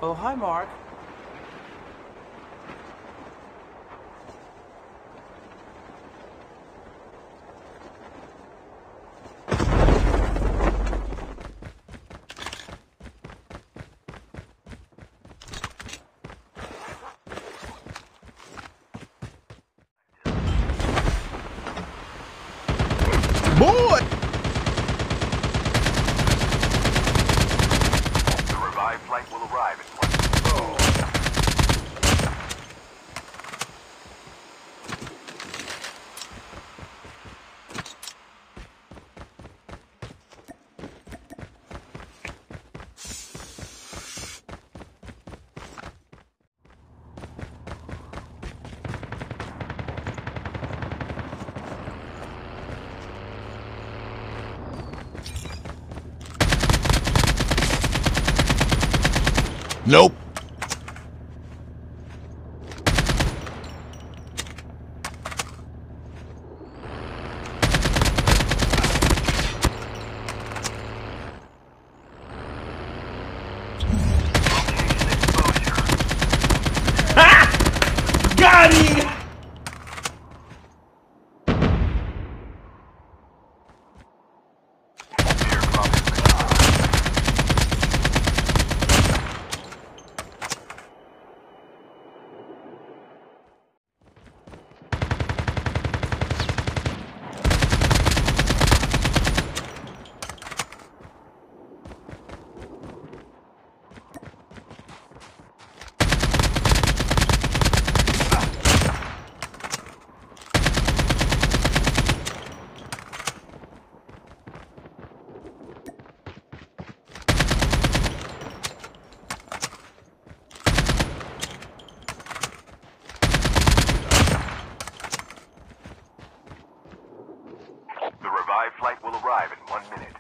Oh, hi, Mark. Boy! The revived flight will arrive in 1 minute. Nope. Got him! The revived flight will arrive in 1 minute.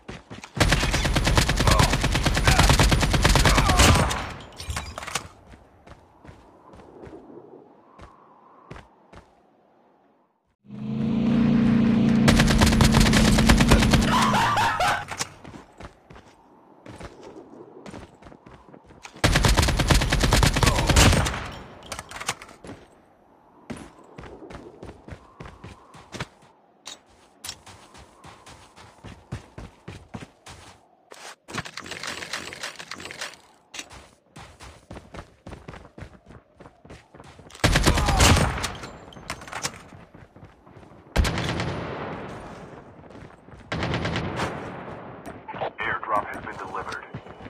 Airdrop has been delivered.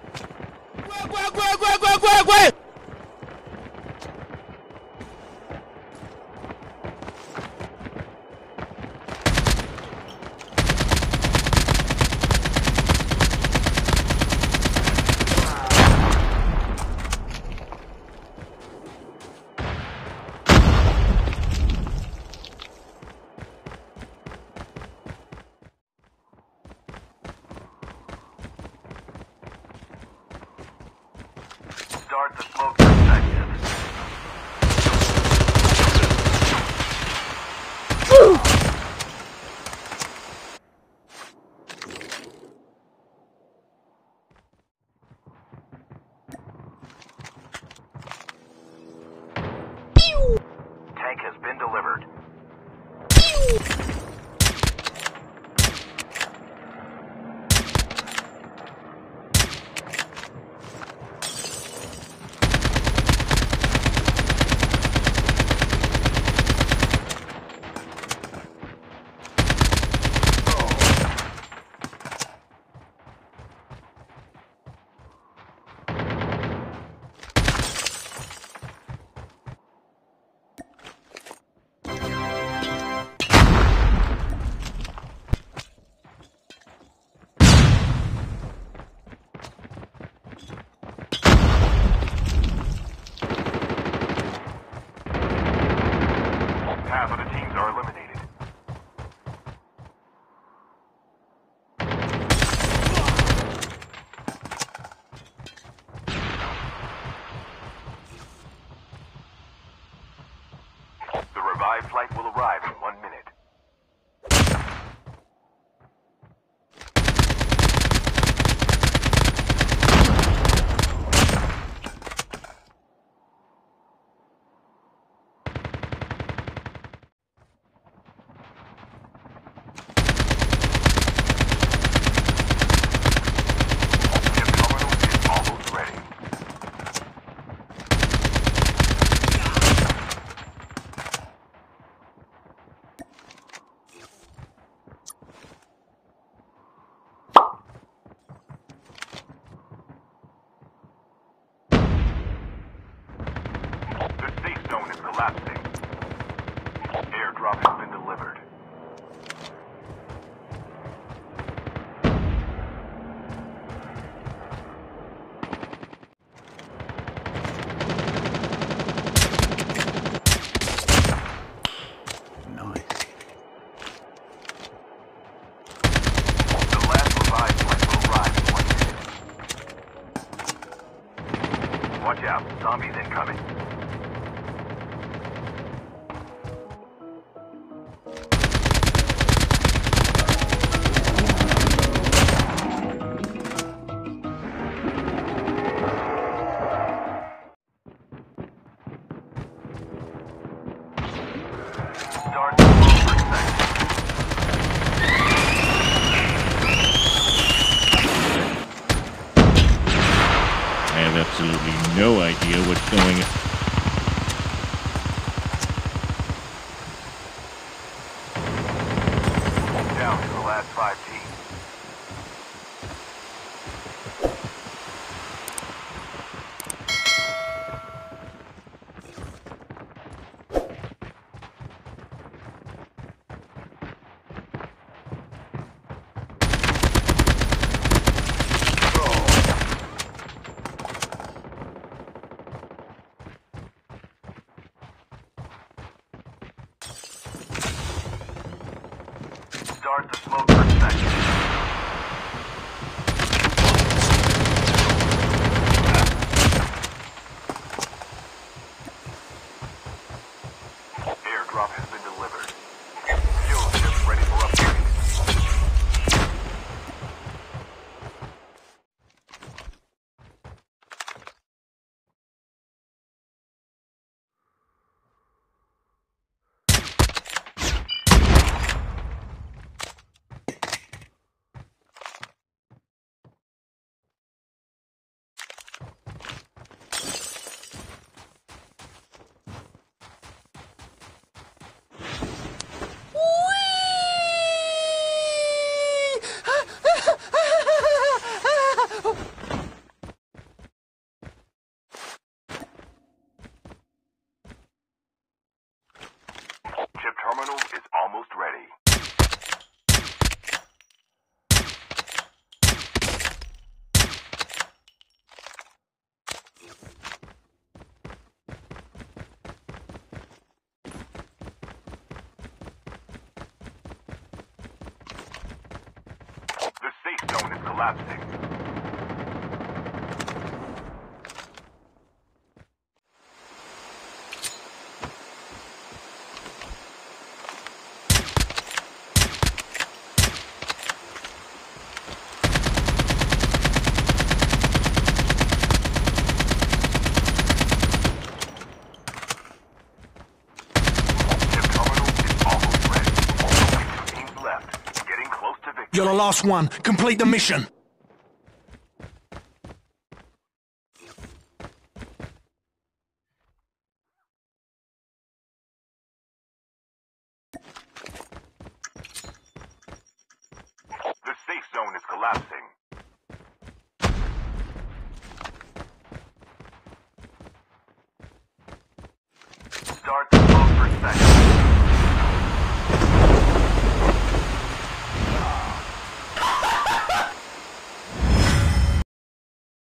Start the smoke detective. Tank has been delivered. collapsing. Airdrop has been delivered. Nice. The last revived flight will arrive in 1 minute. Watch out, zombies incoming. Start the move for seconds. I have absolutely no idea what's going on. Down to the last 5 teams. Start the smoke for seconds. Airdrop has been delivered. Fuel ships ready for upgrade. Chip terminal is almost ready. The safe zone is collapsing. Chip terminal is almost ready. Only 2 teams left. Getting close to victory. You're the last one. Complete the mission.